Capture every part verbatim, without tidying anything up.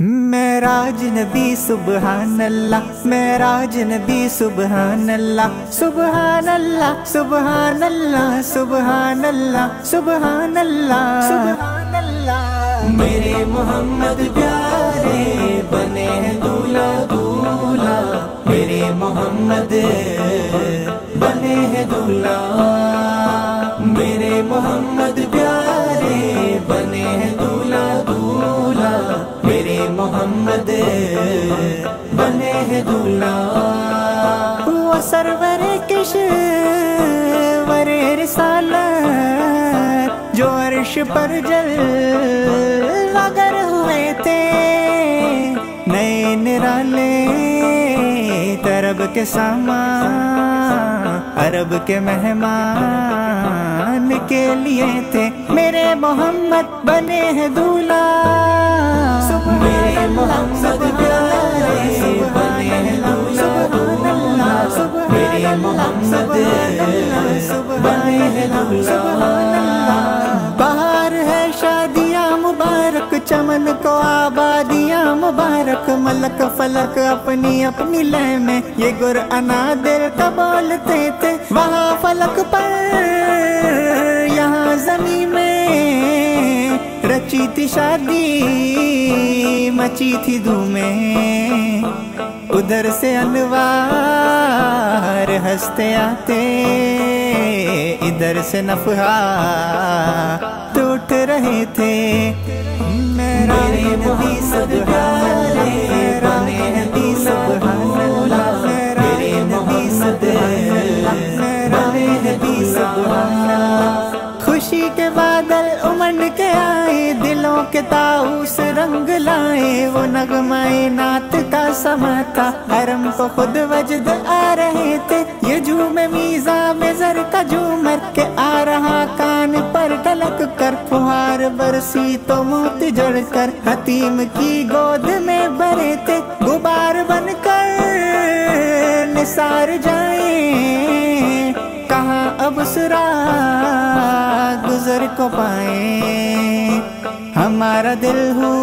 معراج نبی سبحان اللہ، معراج نبی سبحان اللہ، سبحان اللہ سبحان اللہ سبحان اللہ سبحان اللہ سبحان اللہ۔ میرے محمد پیارے بنے ہیں دولہا دولہا، میرے محمد بنے ہیں دولہا، میرے محمد پیارے بنے ہیں دولہا دولہا، میرے محمد بنے ہیں دولہا۔ وہ سرور کشور رسالت جو عرش پر جلوہ گر ہوئے تھے، نئے نرالے طرب کے سامان عرب کے مہمان کے لیے تھے، میرے محمد بنے ہیں دولہا، میرے محمد پیارے بنے ہیں دولہا، میرے محمد بنے ہیں دولہا۔ بہار ہے شادیاں مبارک، چمن کو آبادیاں مبارک، ملک فلک اپنی اپنی لے میں یہ گر انا دل کا بولتے تھے، وہاں فلک پر یہاں زمین میں رچی تھی شادی، مچی تھی دھومیں، ادھر سے انوار ہنستے آتے، ادھر سے نفحات اٹھ رہے تھے، میرے نبی سبحان اللہ، میرے نبی سبحان اللہ، میرے نبی سبحان اللہ، میرے نبی سبحان اللہ۔ خوشی کے بادل امنڈ کے آئے، دلوں کے طاؤس رنگ لائے، وہ نغمہ نعت کا سما تھا، حرم کو خود وجد آ رہے تھے، یہ جھوم میزاں میں زر کا جھومر کہ آ رہا کان پر ڈلک کر، فہار برسی تو موتی جڑ کر حتیم کی گود میں بھرے تھے، غبار بن کر نثار جائیں، کہاں اب اسرا گزر کو پائیں، ہمارا دل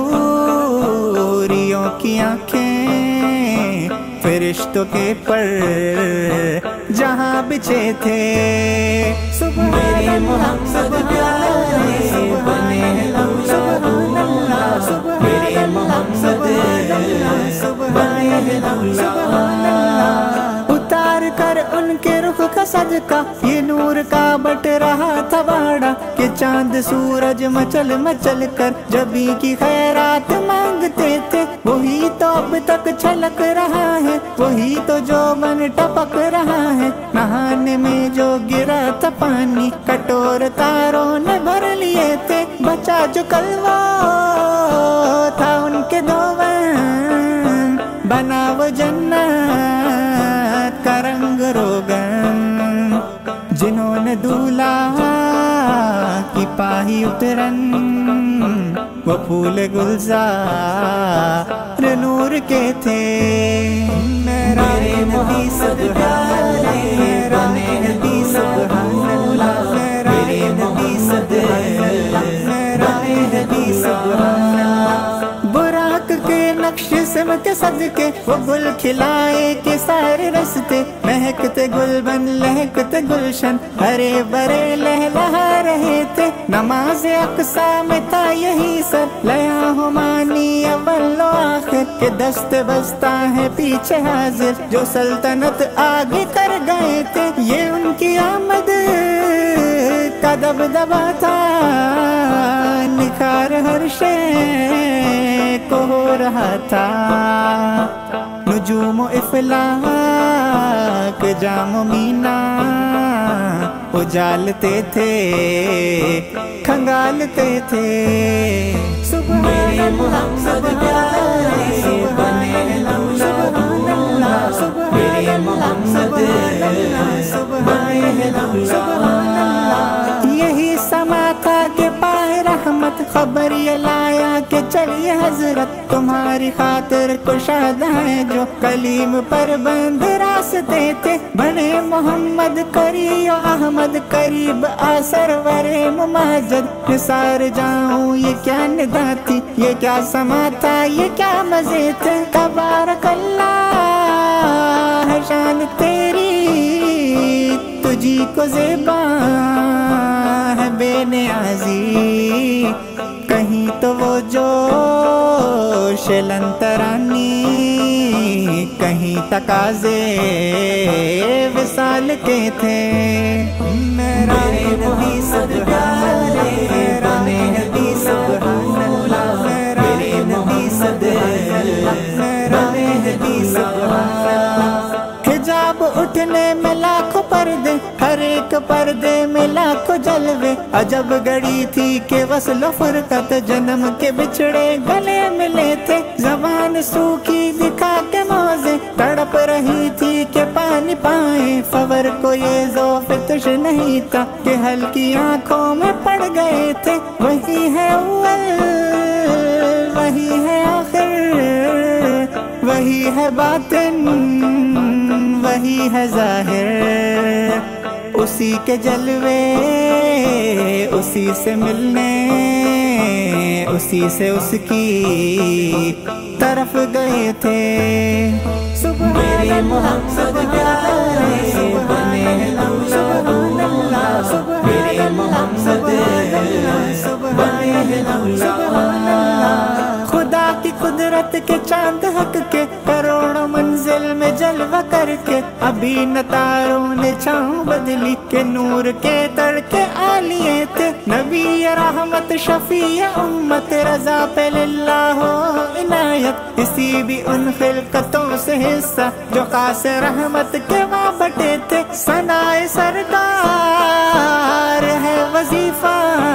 حوریوں کی آنکھیں فرشتوں کے پر جہاں بچھے تھے، میرے محمد پیارے بنے ہیں دولہا، میرے محمد بنے ہیں دولہا۔ اتار کر ان کے رخ کا صدقہ یہ نور کا بٹ رہا تھا باڑا، کہ چاند سورج مچل مچل کر جبی کی خیرات مانگتے تھے، وہی تو اب تک چھلک رہا ہے، وہی تو جو من ٹپک رہا ہے، نہانے میں جو گرا تھا پانی کٹور تاروں نے بھر لیے تھے، بچا جو کلوہ تھا ان کے دھون، بنا وہ جنت کا رنگ روگن، جنہوں نے دولہا کی پاہی اترن، وہ پھول گلزار نور کے تھے، میرے نبی سبحان اللہ، میرے نبی سبحان اللہ، میرے نبی سبحان اللہ، میرے نبی سبحان اللہ۔ براق کے نقش سمت صدقے وہ گل کھلائے کہ سارے رستے، مہکتے گل بن لہکتے گلشن، ہرے برے لہلہا رہے تھے، نماز اقصیٰ میں تھا یہی سر، لیا ہمانی اول و آخر، کہ دست بستہ ہے پیچھے حاضر، جو سلطنت آگے کر گئے تھے، یہ ان کی آمد کا دبدبا تھا، نکھار ہر شے کو ہو رہا تھا، نجوم و افلاک جام و مینا اجالتے تھے کھنگالتے تھے، میرے محمد پیارے بنے ہیں دولہا، میرے محمد بنے ہیں دولہا۔ یہی سما تھا کہ پائے رحمت، خبر یہ لایا کہ چلیے حضرت تمہاری خاطر کشاد ہیں جو کلیم پر بند راستے تھے بنے محمد کری و احمد قریب آ سرور مماجد نثار جاؤں یہ کیا ندا تھی یہ کیا سما تھا یہ کیا مزے تھے تبارک اللہ ہے شان تیری تجھی کو زیباں ہے بے نیازی کہیں تو وہ جوش لنترانی کہیں تقاضے وصال کے تھے میرا نبی سبحان میرا نبی سبحان اللہ میرا نبی سبحان اللہ میرا نبی سبحان اللہ حجاب اٹھنے میں لاکھوں پردے ہر ایک پردے میں لاکھوں جلوے عجب گڑی تھی کہ وصل و فرقت جنم کے بچھڑے گلے ملے تھے زبان سوکھی دکھا کے موزے تڑپ رہی تھی کہ پانی پائیں فور کو یہ ذوق تش نہیں تھا کہ ہلکی آنکھوں میں پڑ گئے تھے وہی ہے اول وہی ہے آخر وہی ہے باطن وہی ہے ظاہر اسی کے جلوے اسی سے ملنے اسی سے اس کی طرف گئے تھے میرے محمد پیارے بنے سبحان اللہ میرے محمد بنے سبحان اللہ خدا کی قدرت کے چاند حق کے کروڑوں منزل میں جلوہ کر کے ابھی نہ تاروں نے چھاؤں بدلی کہ نور کے تڑکے آلیے تھے نبی رحمت شفیع امت رضا پہ للہ ہو عنایت اسی بھی ان خلقتوں سے حصہ جو خاص رحمت کے وہاں بٹے تھے ثنائے سرکار ہے وظیفہ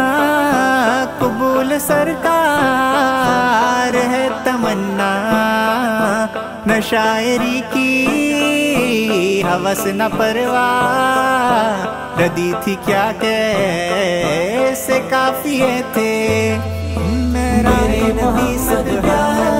قبول سرکار ہے تمنا نہ شاعری کی ہوس نہ پرواہ ردی تھی کیا کیسے کافیے تھے میرا نبی سبحان